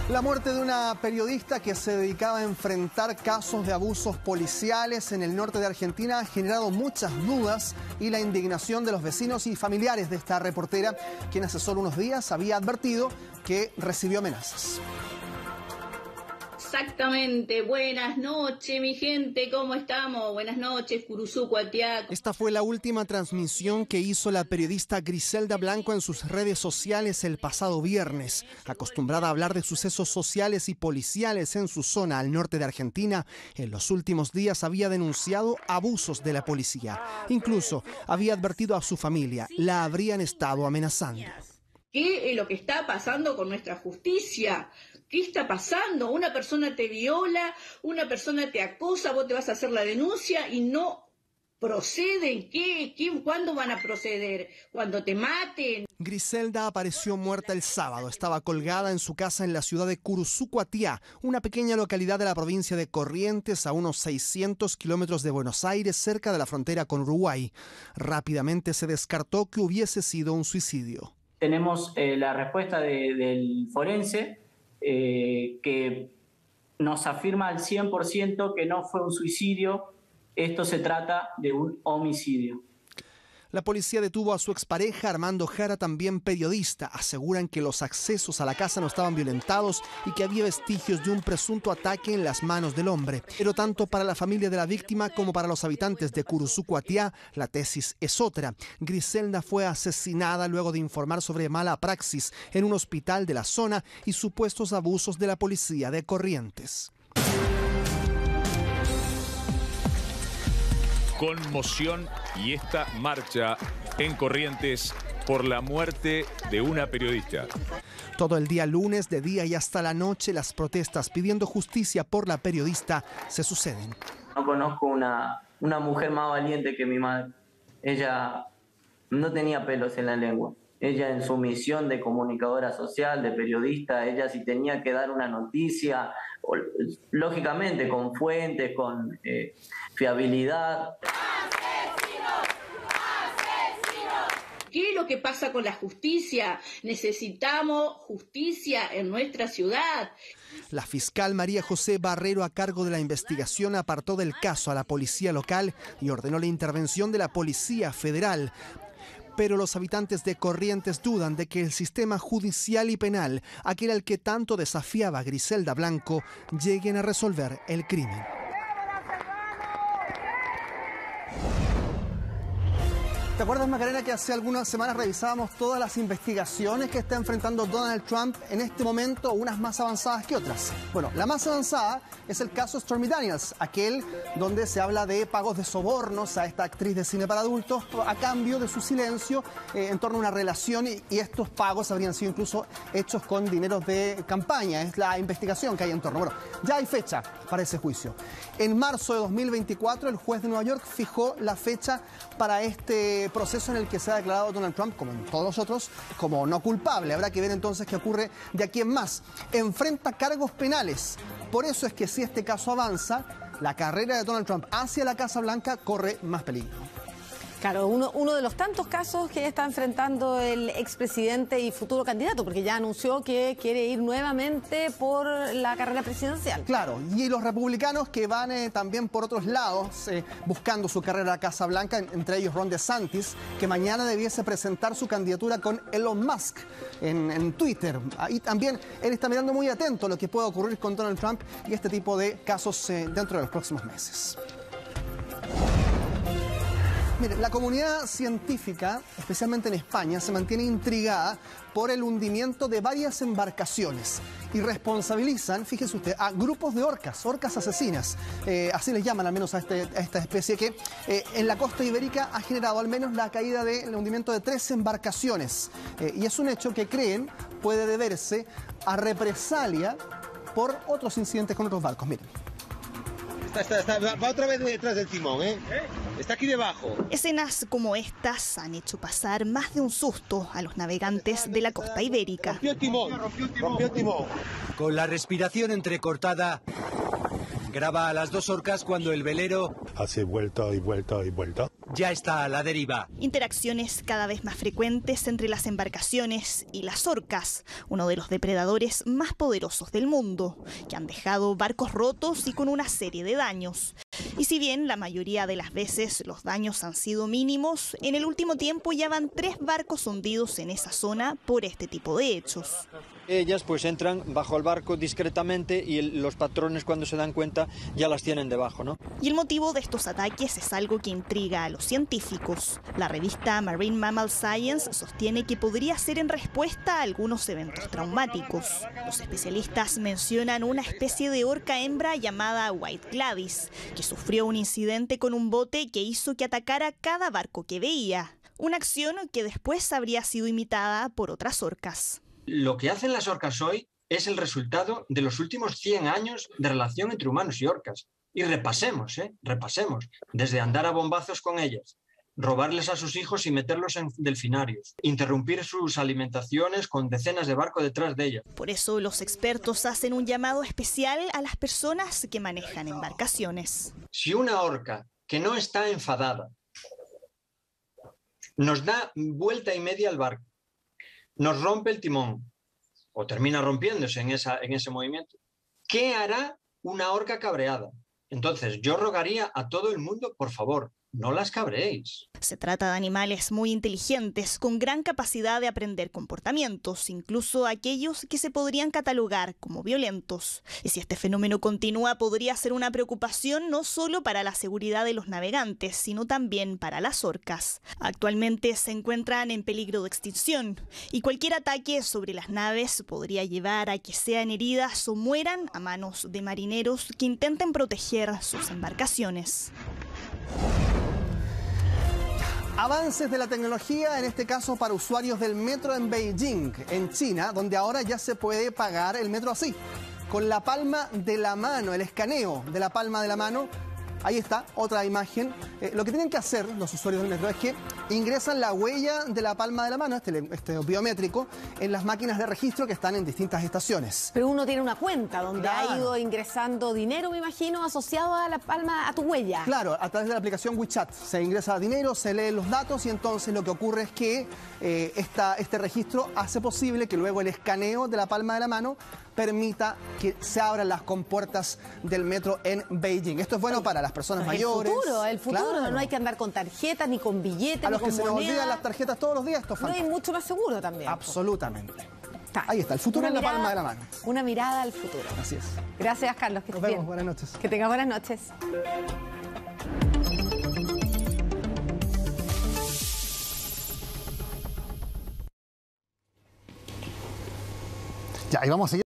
La muerte de una periodista que se dedicaba a enfrentar casos de abusos policiales en el norte de Argentina ha generado muchas dudas y la indignación de los vecinos y familiares de esta reportera, quien hace solo unos días había advertido que recibió amenazas. Exactamente. Buenas noches, mi gente, ¿cómo estamos? Buenas noches, Curuzú, Cuatiaco. Esta fue la última transmisión que hizo la periodista Griselda Blanco en sus redes sociales el pasado viernes. Acostumbrada a hablar de sucesos sociales y policiales en su zona al norte de Argentina, en los últimos días había denunciado abusos de la policía. Incluso había advertido a su familia, la habrían estado amenazando. ¿Qué es lo que está pasando con nuestra justicia? ¿Qué está pasando? Una persona te viola, una persona te acosa, vos te vas a hacer la denuncia y no proceden. ¿Cuándo van a proceder? ¿Cuando te maten? Griselda apareció muerta el sábado. Estaba colgada en su casa en la ciudad de Curuzú, Cuatiá, una pequeña localidad de la provincia de Corrientes, a unos 600 kilómetros de Buenos Aires, cerca de la frontera con Uruguay. Rápidamente se descartó que hubiese sido un suicidio. Tenemos la respuesta del forense, que nos afirma al 100% que no fue un suicidio, esto se trata de un homicidio. La policía detuvo a su expareja Armando Jara, también periodista. Aseguran que los accesos a la casa no estaban violentados y que había vestigios de un presunto ataque en las manos del hombre. Pero tanto para la familia de la víctima como para los habitantes de Curuzú, Cuatiá, la tesis es otra. Griselda fue asesinada luego de informar sobre mala praxis en un hospital de la zona y supuestos abusos de la policía de Corrientes. Conmoción y esta marcha en Corrientes por la muerte de una periodista. Todo el día lunes, de día y hasta la noche, las protestas pidiendo justicia por la periodista se suceden. No conozco una mujer más valiente que mi madre. Ella no tenía pelos en la lengua. Ella, en su misión de comunicadora social, de periodista, ella si tenía que dar una noticia, lógicamente con fuentes, con fiabilidad. ¿Qué es lo que pasa con la justicia? Necesitamos justicia en nuestra ciudad. La fiscal María José Barrero, a cargo de la investigación, apartó del caso a la policía local y ordenó la intervención de la Policía Federal. Pero los habitantes de Corrientes dudan de que el sistema judicial y penal, aquel al que tanto desafiaba Griselda Blanco, lleguen a resolver el crimen. ¿Te acuerdas, Macarena, que hace algunas semanas revisábamos todas las investigaciones que está enfrentando Donald Trump en este momento, unas más avanzadas que otras? Bueno, la más avanzada es el caso Stormy Daniels, aquel donde se habla de pagos de sobornos a esta actriz de cine para adultos a cambio de su silencio en torno a una relación y estos pagos habrían sido incluso hechos con dineros de campaña. Es la investigación que hay en torno. Bueno, ya hay fecha para ese juicio. En marzo de 2024, el juez de Nueva York fijó la fecha para este proceso en el que se ha declarado Donald Trump, como en todos los otros, como no culpable. Habrá que ver entonces qué ocurre de aquí en más. Enfrenta cargos penales. Por eso es que si este caso avanza, la carrera de Donald Trump hacia la Casa Blanca corre más peligro. Claro, uno de los tantos casos que está enfrentando el expresidente y futuro candidato, porque ya anunció que quiere ir nuevamente por la carrera presidencial. Claro, y los republicanos que van también por otros lados buscando su carrera a la Casa Blanca, entre ellos Ron DeSantis, que mañana debiese presentar su candidatura con Elon Musk en Twitter. Ahí también él está mirando muy atento a lo que pueda ocurrir con Donald Trump y este tipo de casos dentro de los próximos meses. Mire, la comunidad científica, especialmente en España, se mantiene intrigada por el hundimiento de varias embarcaciones y responsabilizan, fíjese usted, a grupos de orcas asesinas. Así les llaman al menos a esta especie que en la costa ibérica ha generado al menos la caída del hundimiento de 3 embarcaciones. Y es un hecho que creen puede deberse a represalia por otros incidentes con otros barcos. Miren. Va otra vez detrás del timón, ¿eh? Está aquí debajo. Escenas como estas han hecho pasar más de un susto a los navegantes de la costa ibérica. Rompió el timón. Con la respiración entrecortada, graba a las 2 orcas cuando el velero hace vuelta y vuelta y vuelta. ya está a la deriva. Interacciones cada vez más frecuentes entre las embarcaciones y las orcas, uno de los depredadores más poderosos del mundo, que han dejado barcos rotos y con una serie de daños. Y si bien la mayoría de las veces los daños han sido mínimos, en el último tiempo ya van 3 barcos hundidos en esa zona por este tipo de hechos. Ellas pues entran bajo el barco discretamente y los patrones cuando se dan cuenta ya las tienen debajo, ¿no? Y el motivo de estos ataques es algo que intriga a los científicos. La revista Marine Mammal Science sostiene que podría ser en respuesta a algunos eventos traumáticos. Los especialistas mencionan una especie de orca hembra llamada White Gladys, que sufrió un incidente con un bote que hizo que atacara cada barco que veía. Una acción que después habría sido imitada por otras orcas. Lo que hacen las orcas hoy es el resultado de los últimos 100 años de relación entre humanos y orcas. Y repasemos, desde andar a bombazos con ellas, robarles a sus hijos y meterlos en delfinarios, interrumpir sus alimentaciones con decenas de barcos detrás de ellas. Por eso los expertos hacen un llamado especial a las personas que manejan embarcaciones. Si una orca que no está enfadada nos da vuelta y media al barco, nos rompe el timón o termina rompiéndose en ese movimiento, ¿qué hará una orca cabreada? Entonces yo rogaría a todo el mundo, por favor, no las cabreéis. Se trata de animales muy inteligentes, con gran capacidad de aprender comportamientos, incluso aquellos que se podrían catalogar como violentos. Y si este fenómeno continúa, podría ser una preocupación no solo para la seguridad de los navegantes, sino también para las orcas. Actualmente se encuentran en peligro de extinción, y cualquier ataque sobre las naves podría llevar a que sean heridas o mueran a manos de marineros que intenten proteger sus embarcaciones. Avances de la tecnología, en este caso para usuarios del metro en Beijing, en China, donde ahora ya se puede pagar el metro así, con la palma de la mano, el escaneo de la palma de la mano. Ahí está, otra imagen. Lo que tienen que hacer los usuarios del metro es que ingresan la huella de la palma de la mano, este biométrico, en las máquinas de registro que están en distintas estaciones. Pero uno tiene una cuenta donde Claro. ha ido ingresando dinero, me imagino, asociado a la palma, a tu huella. Claro, a través de la aplicación WeChat se ingresa dinero, se leen los datos y entonces lo que ocurre es que este registro hace posible que luego el escaneo de la palma de la mano permita que se abran las compuertas del metro en Beijing. Esto es bueno para las personas mayores. El futuro. Claro. No hay que andar con tarjetas, ni con billetes, A ni los con que se nos monedas. olvidan las tarjetas todos los días, esto es No, y fantástico. mucho más seguro también. Absolutamente. Ahí está, el futuro en la palma de la mano. Una mirada al futuro. Así es. Gracias, Carlos. Que Nos estés vemos, bien. buenas noches. Que tengas buenas noches. Ya, y vamos a seguir.